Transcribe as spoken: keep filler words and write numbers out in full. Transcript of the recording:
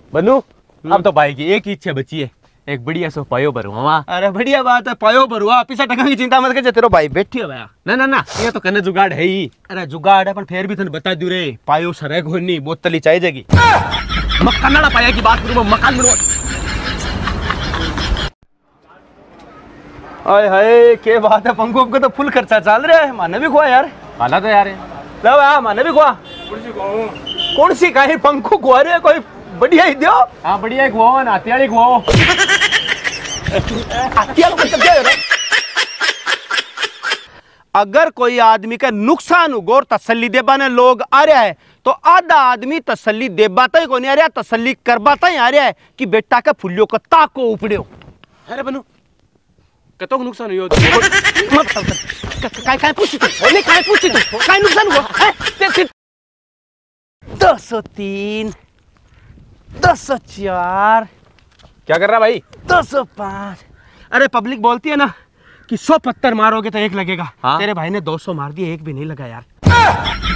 बनू अब तो भाई की एक ही इच्छा बची है, एक बढ़िया सो पायो भरवा। अरे बढ़िया बात है, पायो भरवा, पिसा टका की चिंता मत कर, तेरो भाई बैठी है भैया। ना ना ना ये तो कने जुगाड़ है ही। अरे जुगाड़ है पर फिर भी तने बता दू रे, पायो सरे कोई नहीं, बोतल ही चाहिए जगी। मक्का ना पाया की बात करूं, मकान बनवा। हाय हाय क्या बात है, पंखो को तो फुल खर्चा चल रहा है, माने भी खुआ यार। हालात तो यार लो यार माने भी खुआ। कौन सी काहे पंखो खुआ रहे, कोई बढ़िया ही दो। हाँ बढ़िया एक वो ना हथियार वो हथियार मतलब क्या है? अगर कोई आदमी का नुकसान हो और तसल्ली देबा ने लोग आ रहा है तो आधा आदमी तसल्ली देबाता ही को नहीं आ रहा, तसल्ली करबाता ही आ रहा है कि बेटा का फुल्लियों का ताको उपड़े। अरे बनू कतो नुकसान हुई मत काय काय पूछी तू, ओले काय पूछी तू, काय नुकसान हुआ है? ते ते दस सौ तीन, दस सौ चार, क्या कर रहा भाई? दस सौ पाँच। अरे पब्लिक बोलती है ना कि सौ पत्थर मारोगे तो एक लगेगा। हाँ? तेरे भाई ने दो सौ मार दिए, एक भी नहीं लगा यार।